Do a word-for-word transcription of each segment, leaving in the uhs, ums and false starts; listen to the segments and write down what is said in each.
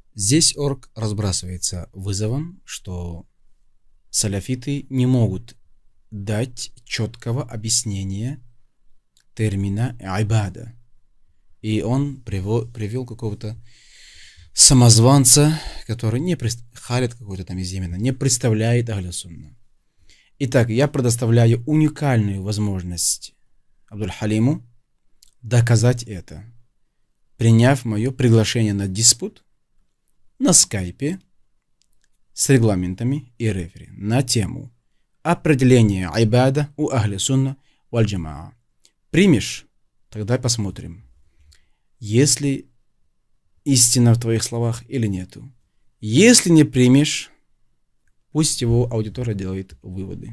Здесь орг разбрасывается вызовом, что саляфиты не могут дать четкого объяснения термина айбада. И он привел, привел какого-то самозванца, который не Халид какой-то там из Йемена, не представляет Ахля Сунна. Итак, я предоставляю уникальную возможность Абдуль-Халиму доказать это, приняв мое приглашение на диспут на скайпе с регламентами и рефери на тему определения айбада у Ахли Сунна валь Джамаа. Примешь? Тогда посмотрим, есть ли истина в твоих словах или нету. Если не примешь, пусть его аудитория делает выводы.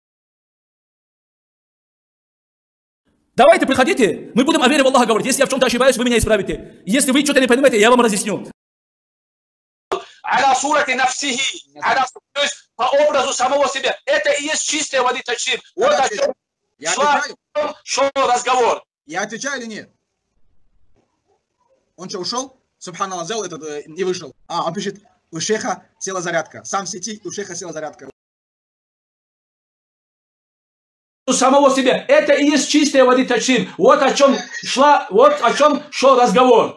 Давайте, приходите, мы будем о вере в Аллаха говорить. Если я в чем-то ошибаюсь, вы меня исправите. Если вы что-то не понимаете, я вам разъясню. То есть по образу самого себя. Это и есть чистая воды ташриф. Вот о чем шел разговор. Я отвечаю или нет? Он что, ушел? Субханаллах, взял этот э, и вышел. А, он пишет, у шейха села зарядка. Сам в сети, у шейха села зарядка. Самого себя. Это и есть чистая воды ташриф. Вот о чем шла, вот о чем шел разговор.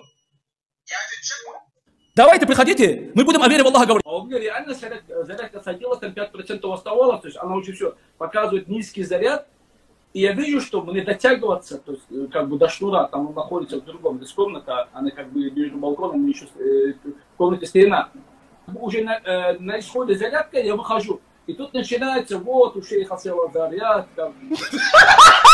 Давайте, приходите, мы будем о вере в Аллаха говорить. А у меня реально зарядка садилась, там пять процентов оставалось, то есть она очень все показывает низкий заряд. И я вижу, что мне дотягиваться, то есть как бы до шнура, там он находится в другом, то есть комната, она как бы между балконом, еще э, в комнате стена. Уже на, э, на исходе зарядка я выхожу, и тут начинается, вот у шейха села зарядка.